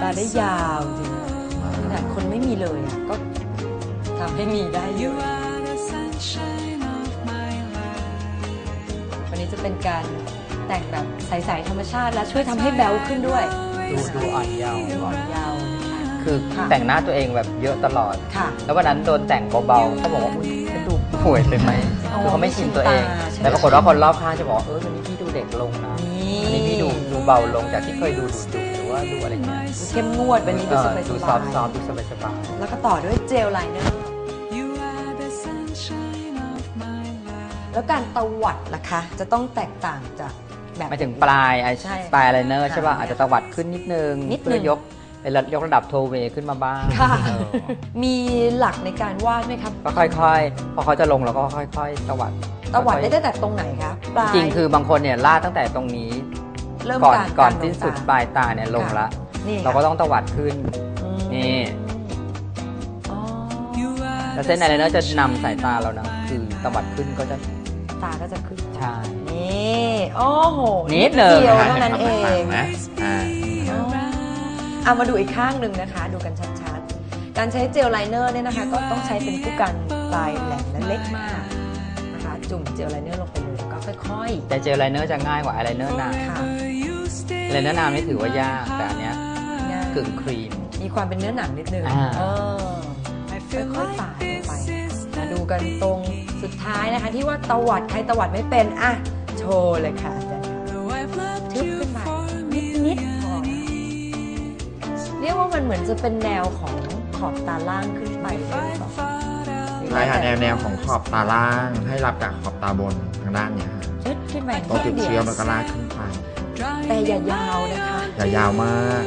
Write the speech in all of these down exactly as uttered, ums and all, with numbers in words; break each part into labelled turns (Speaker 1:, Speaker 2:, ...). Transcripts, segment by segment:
Speaker 1: าได้ยาวจริงขนาดคนไม่มีเลยอ่ะก็ทำให้มีได้อยู่วันนี้จะเป็นการแต่งแบบใสๆธรรมชาติและช่วยทำให้แบลขึ้นด้วย
Speaker 2: ดูดูอ่อนเยาว์
Speaker 1: อ่อนเยาว์
Speaker 2: คือแต่งหน้าตัวเองแบบเยอะตลอดแล้ววันนั้นโดนแต่งเบาๆเขาบอกว่าอุ้ยฉันดูป่วยไปไหมคือเขาไม่ชินตัวเองแต่ปรากฏว่าคนรอบข้างจะบอกเออวันนี้พี่ดูเด็กลงนะวันนี้พี่ดูดูเบาลงจากที่เคยดูดุดุหรือว่าดูอะไรเงี้ย
Speaker 1: เข้มงวดวันนี้ดูสบายๆ
Speaker 2: ดูซอฟต์ซอฟต์ดูสบายสบาย
Speaker 1: แล้วก็ต่อด้วยเจลไลเนอร์แล้วการตวัดล่ะคะจะต้องแตกต่างจากแบบ
Speaker 2: มาถึงปลายไอ้ปลายไลเนอร์ใช่ป่ะอาจจะตวัดขึ้นนิดนึงเพื่อยกยกระดับโทเวขึ้นมาบ้าง
Speaker 1: มีหลักในการวาดไหมครับ
Speaker 2: ก็ค่อยๆพอเขาจะลงเราก็ค่อยๆตวัด
Speaker 1: ตวัดได้ตั้งแต่ตรงไหนครับ
Speaker 2: จริงคือบางคนเนี่ยลาดตั้งแต่ตรงนี้ก่อนก่อนสิ้นสุดปลายตาเนี่ยลงละเราก็ต้องตวัดขึ้นนี่แล้วเส้นไอไลเนอร์จะนำสายตาเรานะคือตวัดขึ้นก็จะ
Speaker 1: ตาก็จะขึ้น
Speaker 2: ใช่
Speaker 1: นี่โอ้โห
Speaker 2: นิดเดียว
Speaker 1: เท่านั้นเอง
Speaker 3: นะ
Speaker 1: เอามาดูอีกข้างหนึ่งนะคะดูกันชัดๆการใช้เจลไลเนอร์เนี่ยนะคะก็ต้องใช้เป็นผู้กันปลายแหลมและเล็กมากนะคะจุ่มเจลไลเนอร์ลงไปเลยก็ค่อย
Speaker 2: ๆแต่เจลไลเนอร์จะง่ายกว่าไอไลเนอร์นานไอไลเนอร์นานนี่ถือว่ายากแต่อันเนี้ยกึ่งครีม
Speaker 1: มีความเป็นเนื้อหนังนิดนึงค่อยๆปาดลงไปมาดูกันตรงสุดท้ายนะคะที่ว่าตวัดใครตวัดไม่เป็นอ่ะโชว์เลยค่ะอาจารย์ทึบขึ้นมานิดๆพอเรียกว่ามันเหมือนจะเป็นแนวของขอบตาล่างขึ้นไปหรือเปล่า
Speaker 3: ใช่ค่ะแนวแนวของขอบตาล่างให้รับกับขอบตาบนทางด้านนี้ค่ะ
Speaker 1: ทึบขึ้นไป
Speaker 3: ต้องจุดเชื่อมแล้วก็ลากขึ้นไป
Speaker 1: แต่อย่ายาวนะคะ
Speaker 3: อย่ายาวมาก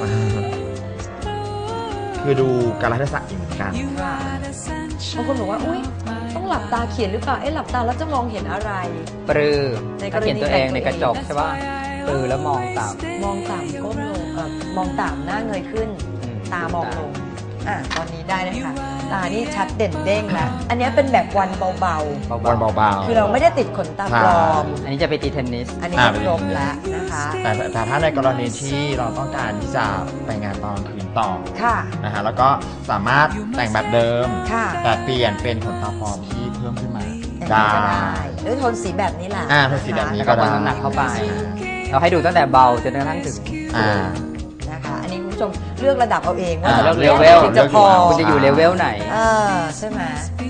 Speaker 3: คือดูกาลเทศะเหมือนกัน
Speaker 1: บางคนบอกว่าอุ้ยต้องหลับตาเขียนหรือเปล่าเอ๊ะหลับตาแล้วจะมองเห็นอะไร
Speaker 2: ปรือถ้าเขียนตัวเองในกระจกใช่ป่ะปรือแล้วมองต่
Speaker 1: ำมองต่ำก้มลงมองต่ำหน้าเงยขึ้นตามองลงอ่ะตอนนี้ได้นะคะตานี่ชัดเด่นเด้งแล้วอันนี้เป็นแบบวันเบา
Speaker 3: ๆวันเบา
Speaker 1: ๆคือเราไม่ได้ติดขนตาปลอม
Speaker 2: อันนี้จะไปตีเทนนิส
Speaker 1: อันนี้ครบแล้วนะคะ
Speaker 3: แต่แต่ถ้าในกรณีที่เราต้องการที่จะไปงานตอนคืนต่อ
Speaker 1: ค่ะ
Speaker 3: นะฮะแล้วก็สามารถแต่งแบบเดิมแต่เปลี่ยนเป็นขนตาปลอมที่เพิ่มขึ้นมาได้
Speaker 1: ด้วยโทนสีแบบนี้แหละ
Speaker 3: อ่าโทนสีแบบนี้ก็ได้
Speaker 2: น้ำหนักเข้าไปเราให้ดูตั้งแต่เบาจนกระทั่งถึง
Speaker 3: อ่า
Speaker 1: นะคะอันนี้คุณผู้ชมเลือกระดับเอาเองว่า
Speaker 2: เลเวล
Speaker 1: จะพอ
Speaker 2: คุณจะอยู่เลเวลไหน
Speaker 1: เออใช่ไหม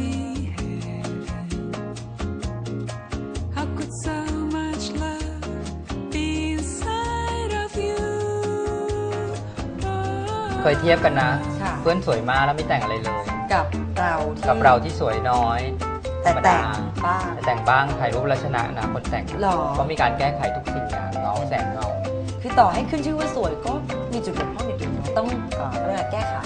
Speaker 2: เคยเทียบกันนะเพื่อนสวยมากแล้วไม่แต่งอะไรเลย
Speaker 1: กับเรา
Speaker 2: กับเราที่สวยน้อย
Speaker 1: แต่แต่งบ้าง
Speaker 2: แต่งบ้างถ่ายรูปแล้วชนะนะคนแต่งเพราะมีการแก้ไขทุกสิ่งอย่างเงาแสงเงา
Speaker 1: คือต่อให้ขึ้นชื่อว่าสวยก็มีจุดบกพร่องนิดนึงต้องเรื่องแก้ไข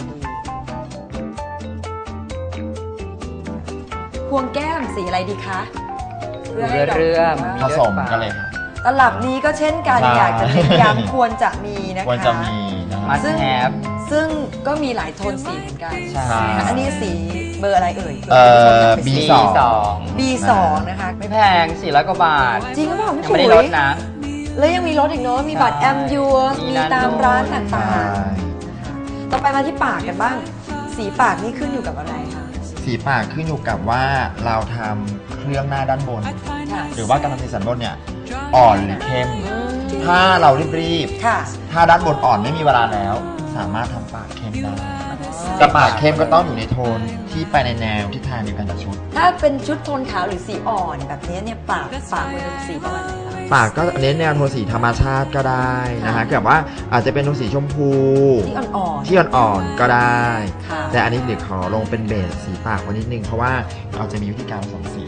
Speaker 1: พวงแก้มสีอะไรดีคะ
Speaker 2: เรื่องเรื่อง
Speaker 3: ผสมกันเลยค่ะ
Speaker 1: ตลับนี้ก็เช่นกันอยากจะเน้นย้ำควรจะมีนะคะ
Speaker 3: ควรจะมีนะ
Speaker 1: ซึ่งซึ่งก็มีหลายโทนสีเหมือนกัน
Speaker 2: ใช่
Speaker 1: อันนี้สีเบอร์อะไรเอ่ย
Speaker 3: เอ่อ บี สอง
Speaker 1: บี สองนะคะ
Speaker 2: ไม่แพงสี่ร้อยกว่าบาท
Speaker 1: จริงหรือเปล่า
Speaker 2: ยังไม่ได้ลดนะ
Speaker 1: แล้วยังมีรถอีกเนาะมีบัตรแอมยูมีตามร้านต่างๆต่อไปมาที่ปากกันบ้างสีปากนี่ขึ้นอยู่กับอะไรคะ
Speaker 3: สีปากขึ้นอยู่กับว่าเราทำเครื่องหน้าด้านบนหรือว่าการทำสีสันบนเนี่ยอ่อนหรือเข้มถ้าเรารีบๆถ้าด้านบนอ่อนไม่มีเวลาแล้วสามารถทำปากเข้มได้แต่ปากเข้มก็ต้องอยู่ในโทนที่ไปในแนวที่ทางเดียวกันกับชุด
Speaker 1: ถ้าเป็นชุดโทนขาวหรือสีอ่อนแบบนี้เนี่ยปากปากมันเป็นสีประมาณไหนคะ
Speaker 3: ปากก็เน้นแนวโทนสีธรรมชาติก็ได้นะคะแบบว่าอาจจะเป็นโทนสีชมพู
Speaker 1: ที่อ่อน
Speaker 3: ๆที่อ่อนๆก็ได้แต่อันนี้เดี๋ยวขอลงเป็นเบสสีปากไว้นิดนึงเพราะว่าเราจะมีวิธีการผสมสี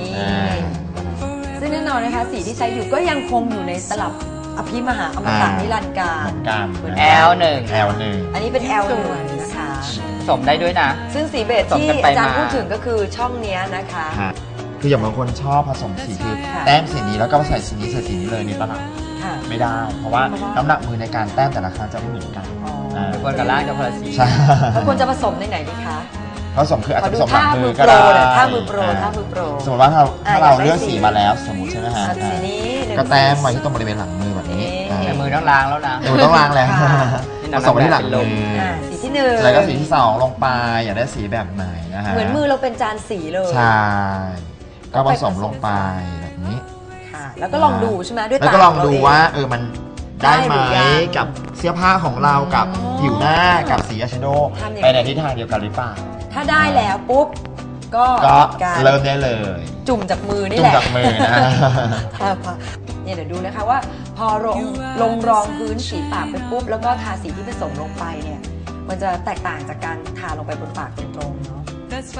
Speaker 1: ซึ่งแน่นอนนะคะสีที่ใช้อยู่ก็ยังคงอยู่ในตลับอภิมหาอมตะนิรันดร์การ
Speaker 2: แอล หนึ่ง
Speaker 3: แอล หนึ่ง
Speaker 1: อันนี้เป็น แอล หนึ่งนะคะ
Speaker 2: สมได้ด้วยนะ
Speaker 1: ซึ่งสีเบสที่อาจารย์พูดถึงก็คือช่องนี้นะคะ
Speaker 3: คืออย่างบางคนชอบผสมสีคือแต้มสีนี้แล้วก็ใส่สีนี้ใส่สีนี้เลยในตลับไม่ได้เพราะว่าน้ำหนักมือในการแต้มแต่ละครั้งจะไม่เหมือนกัน
Speaker 2: เป็นคนกับล่างกับพลสี
Speaker 1: แล้วควรจะผสมในไหนดีคะ
Speaker 3: ผสมคืออาจจะผสมหลังมือก็ได้
Speaker 1: ถ้ามือโปรถ้ามือโปร
Speaker 3: สมมติว่าถ้าถ้าเราเลือกสีมาแล้วสมมติใช่ไหมฮะก็แต้มไว้ที่ตรงบริเวณหลังมือแบบนี้
Speaker 2: มือต้องล้างแล้วนะ
Speaker 3: มือต้องล้างแล้ว
Speaker 1: น
Speaker 3: ผสมที่หลังมือ
Speaker 1: อ่าสีที่หนึ่ง
Speaker 3: แล้วก็สีที่สองลงไปอยากได้สีแบบไหนนะฮะ
Speaker 1: เหมือนมือเราเป็นจานสีเลย
Speaker 3: ใช่ก็ผสมลงไปแบบนี้
Speaker 1: ค่ะแล้วก็ลองดูใช่ไหมด้วยตา
Speaker 3: แล้วก็ลองดู
Speaker 1: เร
Speaker 3: ว่าเออมันได้ไหม
Speaker 1: ได้หรือยัง
Speaker 3: กับเสื้อผ้าของเรากับผิวหน้ากับสีอายแชโดว์
Speaker 1: ทำอย่าง
Speaker 3: ไปในทิศทางเดียวกันหรือเปล่า
Speaker 1: ถ้าได้แล้วปุ๊บก็
Speaker 3: ก็
Speaker 1: การ
Speaker 3: เริ่มได้เลย
Speaker 1: จุ่มจากมือนี่
Speaker 3: จุ่
Speaker 1: แห
Speaker 3: ม
Speaker 1: ละ
Speaker 3: จากมือนะ
Speaker 1: ทาปากเนี่ยเดี๋ยวดูนะคะว่าพอลงลงรองพื้นสีปากไปปุ๊บแล้วก็ทาสีที่ผสมลงไปเนี่ยมันจะแตกต่างจากการทาลงไปบนปากตรงๆเนาะ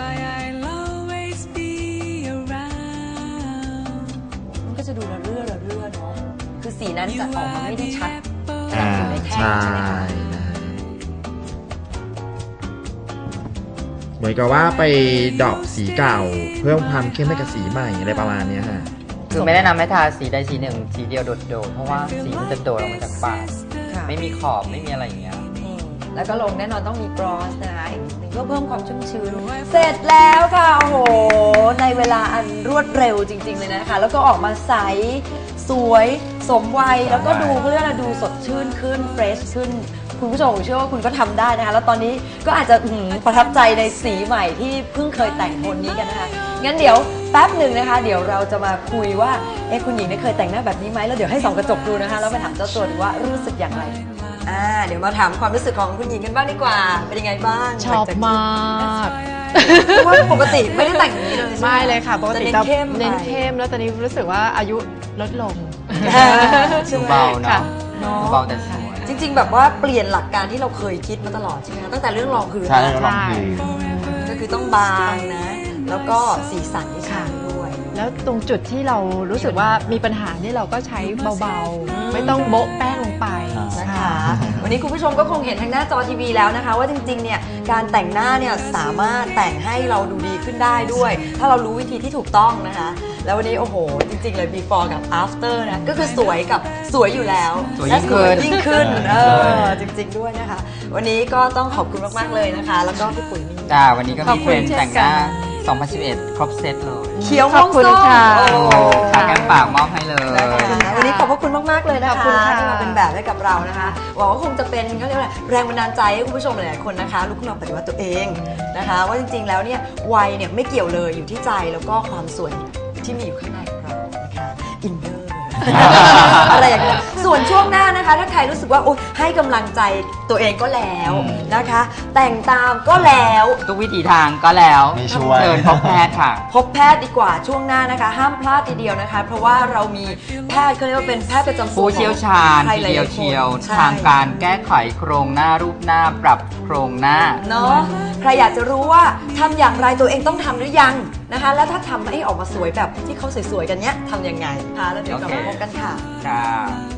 Speaker 1: มันก็จะดูระเรื่อระเรื่อเนาะคือสีนั้นจะออกมาไม่ได้ชัดขนาดอยู่ในแท่งใช่ไหมคะ
Speaker 3: เหมือนกับว่าไปดรอปสีเก่าเพิ่มความเข้มให้กับสีใหม่อะไรประมาณเนี้ยฮะ
Speaker 2: คือไม่แนะนำให้ทาสีใดสีหนึ่งสีเดียวโดดๆเพราะว่าสีมันจะโดดออกมาจากปาก
Speaker 1: ค่ะ
Speaker 2: ไม่มีขอบไม่มีอะไรอย่างเงี้ย
Speaker 1: อืมแล้วก็ลงแน่นอนต้องมีกรอสนะคะอีกนิดนึงเพื่อเพิ่มความชุ่มชื้นเสร็จแล้วค่ะโอ้โหในเวลาอันรวดเร็วจริง ๆเลยนะคะแล้วก็ออกมาใสสวยสมวัยแล้วก็ดูเขาเรียกอะไรดูสดชื่นขึ้นเฟรชขึ้นคุณผู้ชมเชื่อว่าคุณก็ทำได้นะคะแล้วตอนนี้ก็อาจจะหืมประทับใจในสีใหม่ที่เพิ่งเคยแต่งโทนนี้กันนะคะงั้นเดี๋ยวแป๊บหนึ่งนะคะเดี๋ยวเราจะมาคุยว่าเอ๊ะคุณหญิงได้เคยแต่งหน้าแบบนี้ไหมแล้วเดี๋ยวให้ส่องกระจกดูนะคะแล้วไปถามเจ้าตัวดูว่ารู้สึกอย่างไรอ่าเดี๋ยวมาถามความรู้สึกของคุณหญิงกันบ้างดีกว่าเป็นยังไงบ้าง
Speaker 4: ชอบมาก
Speaker 1: เพราะว่าปกติไม่ได้แต่งอย่างนี้เลยใช่ไหม
Speaker 4: ไม่เลยค่ะปกติ
Speaker 1: จะเน้นเข้ม
Speaker 4: เน้น
Speaker 1: ไป
Speaker 4: เข้มแล้วตอนนี้รู้สึกว่าอายุลดลง
Speaker 1: ใช่
Speaker 2: ดู
Speaker 1: ไหม
Speaker 2: เบา
Speaker 4: ค่ะ
Speaker 2: เนาะดูเบาแต่สวย
Speaker 1: จริง ๆ แบบว่าเปลี่ยนหลักการที่เราเคยคิดมาตลอดใช่ไหมคะตั้งแต่เรื่องรองพื้น
Speaker 3: ใช่แล้วลองพื้น
Speaker 1: ก็คือต้องบางนะ แล้วก็สีสันที่ใช้ด้วย
Speaker 4: แล้วตรงจุดที่เรารู้สึกว่ามีปัญหานี่เราก็ใช้เบาๆ ไม่ต้องโบ๊ะแป้งลงไป
Speaker 1: นะคะ วันนี้คุณผู้ชมก็คงเห็นทางหน้าจอทีวีแล้วนะคะ ว่าจริงๆเนี่ยการแต่งหน้าเนี่ยสามารถแต่งให้เราดูดีขึ้นได้ด้วย ถ้าเรารู้วิธีที่ถูกต้องนะคะ แล้ววันนี้โอ้โหจริงๆเลย before กับ after นะก็คือสวยกับสวยอยู่แล้ว
Speaker 2: สวย
Speaker 1: และ
Speaker 2: ยิ่งขึ้น
Speaker 1: ยิ่งขึ้นเออจริง ๆด้วยนะคะ วันนี้ก็ต้องขอบคุณมากๆเลยนะคะ แล้วก็พี่ปุ๋ยมี
Speaker 2: จ้าวันนี้ก็
Speaker 4: ขอ
Speaker 2: มี
Speaker 4: บ
Speaker 2: เท
Speaker 4: คุ
Speaker 2: ร
Speaker 4: ณ
Speaker 2: นด์
Speaker 4: เช่น
Speaker 2: แต่งหน้า
Speaker 4: กัน
Speaker 2: สองพันสิบเอ็ด ครบเซตเลย
Speaker 1: เขียว
Speaker 4: ขอบคุณ
Speaker 1: ม่วงส้ม
Speaker 4: ค่ะ
Speaker 1: โอ้
Speaker 2: ทาแก้มปากมอบให้เลย
Speaker 1: นะคะวันนี้ขอบพระคุณมาก ๆ เลยนะ
Speaker 4: ขอบ
Speaker 1: คะ
Speaker 4: คุณค่ะ
Speaker 1: ที่มาเป็นแบบให้กับเรานะคะหวังว่าคงจะเป็นเขาเรียกว่าอะไรแรงบันดาลใจให้คุณผู้ชมหลาย ๆ คนนะคะลุกขึ้นมาปฏิวัติตัวเองนะคะ ว่าจริง ๆ แล้วเนี่ยวัยเนี่ยไม่เกี่ยวเลยอยู่ที่ใจแล้วก็ความสวยที่มีอยู่ข้างในของเรานะคะอินเนอร์ อะไรอย่างเงี้ยส่วนช่วงหน้านะคะถ้าใครรู้สึกว่าโอ๊ยให้กำลังใจตัวเองก็แล้วนะคะ แต่งตามก็แล้ว
Speaker 2: ทุกวิถีทางก็แล้ว
Speaker 3: ไม่ช่วย
Speaker 2: เชิญพบแพทย์ค่ะ
Speaker 1: พบแพทย์ดีกว่าช่วงหน้านะคะ ห้ามพลาดทีเดียวนะคะ เพราะว่าเรามีแพทย์เขาเรียกว่าเป็นแพทย์ประจำตัว
Speaker 2: ผู้เชี่ยวชาญ
Speaker 1: ใคร
Speaker 2: ที
Speaker 1: หลา
Speaker 2: เดียว
Speaker 1: ๆคน
Speaker 2: เชียว
Speaker 1: ใช่
Speaker 2: ทางการแก้ไขโครงหน้ารูปหน้าปรับโครงหน้า
Speaker 1: เนาะใครอยากจะรู้ว่าทำอย่างไรตัวเองต้องทำหรือยังนะคะ แล้วถ้าทำให้ออกมาสวยแบบที่เขาสวยๆกันเนี้ยทำยังไงคะแล้วเดี๋ยวกลับมาพบกันค่ะ
Speaker 2: ค่ะ